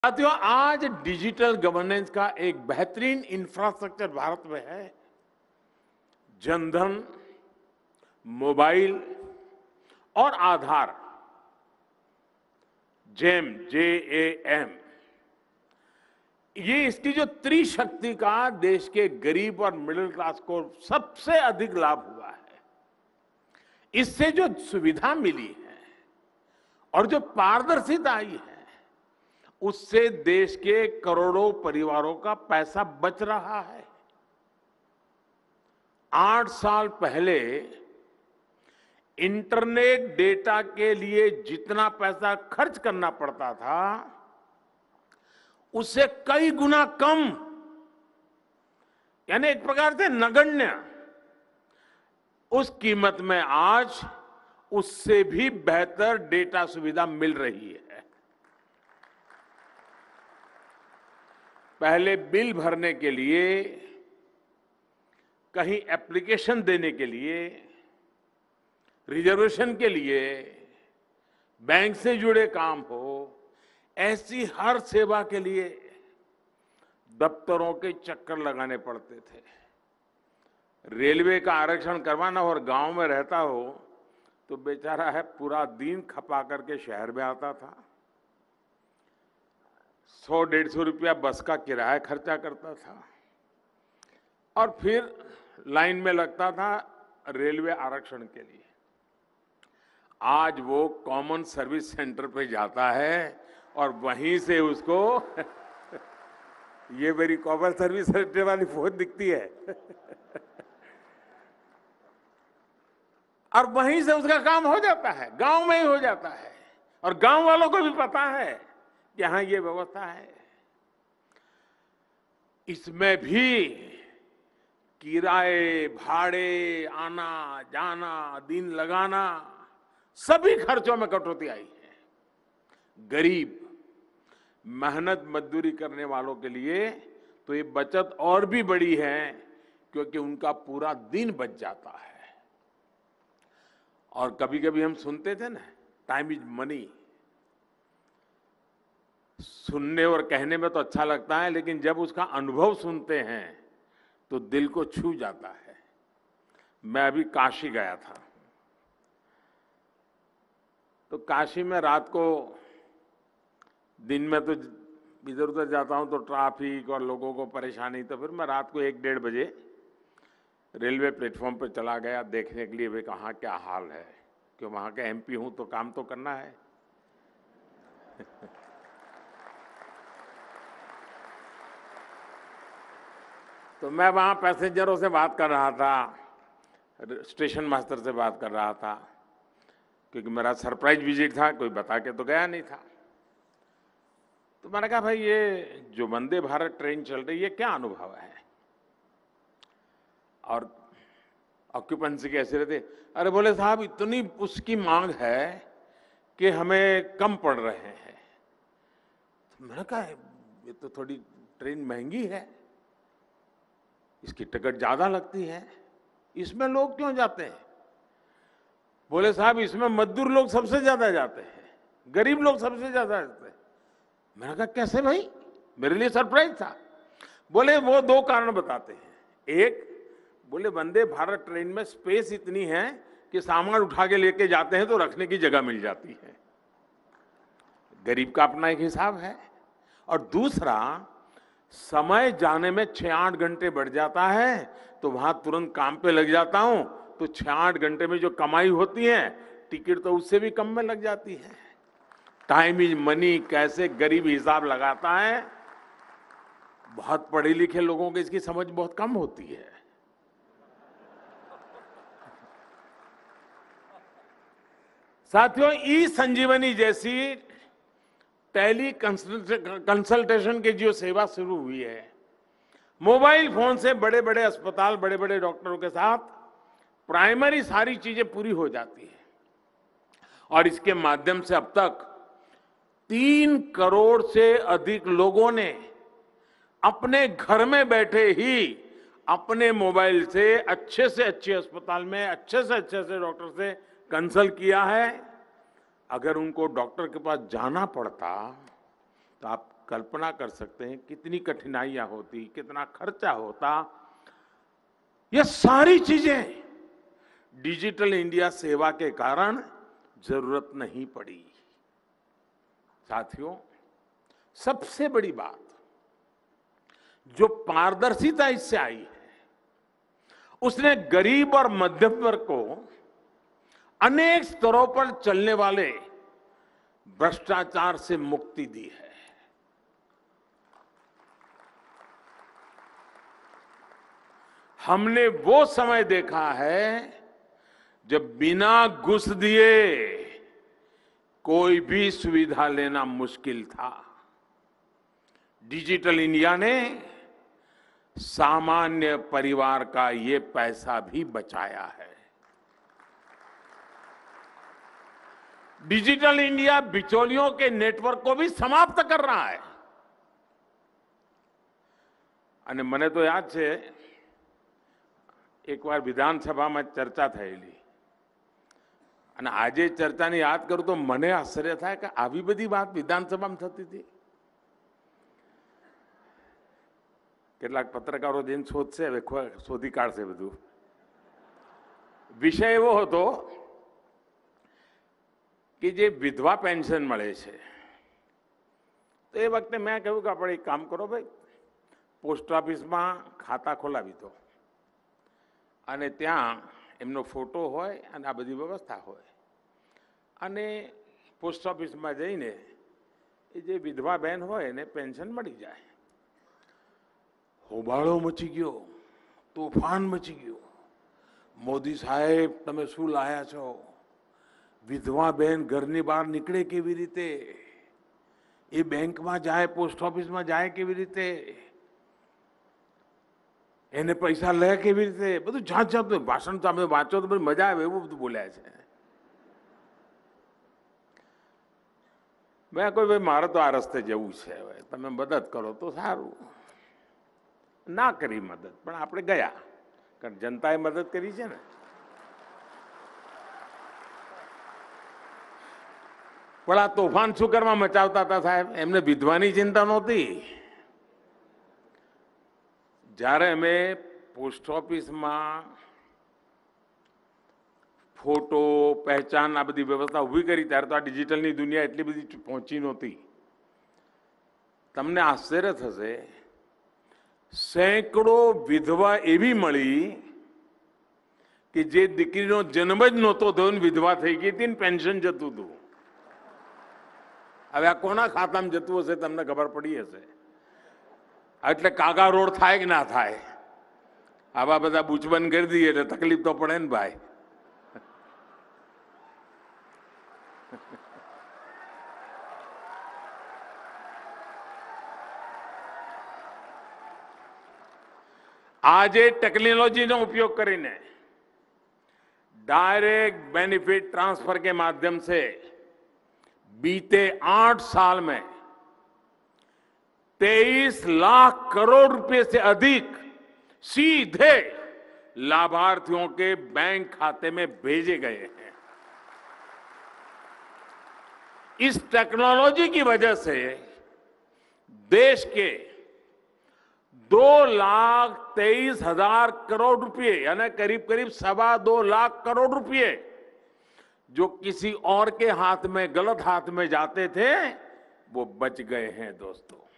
साथियों, आज digital governance का एक बेहतरीन इंफ्रास्ट्रक्चर भारत में है। जनधन, मोबाइल और आधार, जेम, ये इसकी जो त्रिशक्ति का देश के गरीब और मिडिल क्लास को सबसे अधिक लाभ हुआ है। इससे जो सुविधा मिली है और जो पारदर्शिता आई है, उससे देश के करोड़ों परिवारों का पैसा बच रहा है। 8 साल पहले इंटरनेट डेटा के लिए जितना पैसा खर्च करना पड़ता था, उससे कई गुना कम, यानी एक प्रकार से नगण्य, उस कीमत में आज उससे भी बेहतर डेटा सुविधा मिल रही है। पहले बिल भरने के लिए, कहीं एप्लीकेशन देने के लिए, रिजर्वेशन के लिए, बैंक से जुड़े काम हो, ऐसी हर सेवा के लिए दफ्तरों के चक्कर लगाने पड़ते थे। रेलवे का आरक्षण करवाना और गांव में रहता हो तो बेचारा है पूरा दिन खपा करके शहर में आता था। 100-150 रुपया बस का किराया खर्चा करता था और फिर लाइन में लगता था रेलवे आरक्षण के लिए। आज वो कॉमन सर्विस सेंटर पे जाता है और वहीं से उसको ये मेरी कॉमन सर्विस सेंटर वाली फोन दिखती है और वहीं से उसका काम हो जाता है, गांव में ही हो जाता है। और गांव वालों को भी पता है कि यहां ये व्यवस्था है। इसमें भी किराए, भाड़े, आना जाना, दिन लगाना, सभी खर्चों में कटौती आई है। गरीब, मेहनत मजदूरी करने वालों के लिए तो ये बचत और भी बड़ी है, क्योंकि उनका पूरा दिन बच जाता है। और कभी कभी हम सुनते थे ना, टाइम इज मनी। सुनने और कहने में तो अच्छा लगता है, लेकिन जब उसका अनुभव सुनते हैं तो दिल को छू जाता है। मैं अभी काशी गया था, तो काशी में रात को, दिन में तो इधर उधर जाता हूं तो ट्रैफिक और लोगों को परेशानी, तो फिर मैं रात को 1-1:30 बजे रेलवे प्लेटफॉर्म पर चला गया देखने के लिए वे कहाँ क्या हाल है, कि वहां का एमपी हूं तो काम तो करना है। तो मैं वहां पैसेंजरों से बात कर रहा था, स्टेशन मास्टर से बात कर रहा था, क्योंकि मेरा सरप्राइज विजिट था, कोई बता के तो गया नहीं था। तो मैंने कहा, भाई ये जो वंदे भारत ट्रेन चल रही है, क्या अनुभव है और ऑक्यूपेंसी कैसे रहती? अरे बोले साहब, इतनी उसकी मांग है कि हमें कम पड़ रहे हैं। तो मैंने कहा, ये तो थोड़ी ट्रेन महंगी है, इसकी टिकट ज्यादा लगती है, इसमें लोग क्यों जाते हैं? बोले साहब, इसमें मजदूर लोग सबसे ज्यादा जाते हैं, गरीब लोग सबसे ज्यादा जाते हैं। मैंने कहा, कैसे भाई? मेरे लिए सरप्राइज था। बोले वो 2 कारण बताते हैं। एक, बोले वंदे भारत ट्रेन में स्पेस इतनी है कि सामान उठा के लेके जाते हैं तो रखने की जगह मिल जाती है। गरीब का अपना एक हिसाब है। और दूसरा, समय जाने में 6-8 घंटे बढ़ जाता है, तो वहां तुरंत काम पे लग जाता हूं, तो 6-8 घंटे में जो कमाई होती है, टिकट तो उससे भी कम में लग जाती है। टाइम इज मनी कैसे गरीब हिसाब लगाता है, बहुत पढ़े लिखे लोगों को इसकी समझ बहुत कम होती है। साथियों, ई संजीवनी जैसी टेली कंसल्टेशन की जो सेवा शुरू हुई है, मोबाइल फोन से बड़े बड़े अस्पताल, बड़े बड़े डॉक्टरों के साथ प्राइमरी सारी चीजें पूरी हो जाती है। और इसके माध्यम से अब तक 3 करोड़ से अधिक लोगों ने अपने घर में बैठे ही अपने मोबाइल से अच्छे अस्पताल में अच्छे से डॉक्टर से कंसल्ट किया है। अगर उनको डॉक्टर के पास जाना पड़ता तो आप कल्पना कर सकते हैं कितनी कठिनाइयां होती, कितना खर्चा होता। ये सारी चीजें डिजिटल इंडिया सेवा के कारण जरूरत नहीं पड़ी। साथियों, सबसे बड़ी बात जो पारदर्शिता इससे आई है, उसने गरीब और मध्यम वर्ग को अनेक स्तरों पर चलने वाले भ्रष्टाचार से मुक्ति दी है। हमने वो समय देखा है जब बिना घूस दिए कोई भी सुविधा लेना मुश्किल था। डिजिटल इंडिया ने सामान्य परिवार का ये पैसा भी बचाया है। डिजिटल इंडिया बिचौलियों के नेटवर्क को भी समाप्त कर रहा है। અને મને તો યાદ છે એકવાર વિધાનસભામાં ચર્ચા થયેલી અને આજે ચર્ચાને યાદ કરું તો મને આશ્ચર્ય થાય કે આવી બધી વાત વિધાનસભામાં થતી હતી। કેટલાક પત્રકારો જઈને શોધશે, હવે શોધી કાઢશે બધું। વિષય એવો હતો કે જે વિધવા પેન્શન મળે છે, તો એ વખતે મેં કહ્યું કે આપણે એક કામ કરો ભાઈ, પોસ્ટ ઓફિસમાં ખાતા ખોલાવી દો અને ત્યાં એમનો ફોટો હોય અને આ બધી વ્યવસ્થા હોય અને પોસ્ટ ઓફિસમાં જઈને એ જે વિધવા બહેન હોય એને પેન્શન મળી જાય। હોબાળો મચી ગયો, તોફાન મચી ગયો। મોદી સાહેબ તમે શું લાયા છો? વિધવા બહેન ઘરની બહાર નીકળે કેવી રીતે? એ બેંકમાં જાય, પોસ્ટ ઓફિસમાં જાય કેવી રીતે? એને પૈસા લે કેવી રીતે? બધું જાત જાતનું ભાષણ તમે વાંચો તો બધી મજા આવે એવું બધું બોલ્યા છે। મેં કોઈ ભાઈ મારે તો આ રસ્તે જવું છે, હવે તમે મદદ કરો તો સારું। ના કરી મદદ, પણ આપણે ગયા, કારણ જનતાએ મદદ કરી છે ને। પણ આ તોફાન શું કરવા મચાવતા હતા સાહેબ? એમને વિધવાની ચિંતા નહોતી। જ્યારે અમે પોસ્ટ ઓફિસમાં ફોટો, પહેચાન આ બધી વ્યવસ્થા ઊભી કરી ત્યારે તો આ ડિજિટલની દુનિયા એટલી બધી પહોંચી નહોતી। તમને આશ્ચર્ય થશે, સેંકડો વિધવા એવી મળી કે જે દીકરીનો જન્મ જ નહોતો થયો ને વિધવા થઈ ગઈ હતી ને પેન્શન જતું હતું। હવે આ કોના ખાતામાં જતું હશે તમને ખબર પડી હશે। એટલે કાગા રોડ થાય કે ના થાય? આવા બધા બૂચબંધ કરી દઈએ એટલે તકલીફ તો પડે ને ભાઈ। આજે ટેકનોલોજીનો उपयोग કરીને डायरेक्ट बेनिफिट ट्रांसफर के माध्यम से बीते 8 साल में 23 लाख करोड़ रुपए से अधिक सीधे लाभार्थियों के बैंक खाते में भेजे गए हैं। इस टेक्नोलॉजी की वजह से देश के 2,23,000 करोड़ रुपए यानी करीब करीब 2.25 लाख करोड़ रुपए जो किसी और के हाथ में, गलत हाथ में जाते थे, वो बच गए हैं दोस्तों।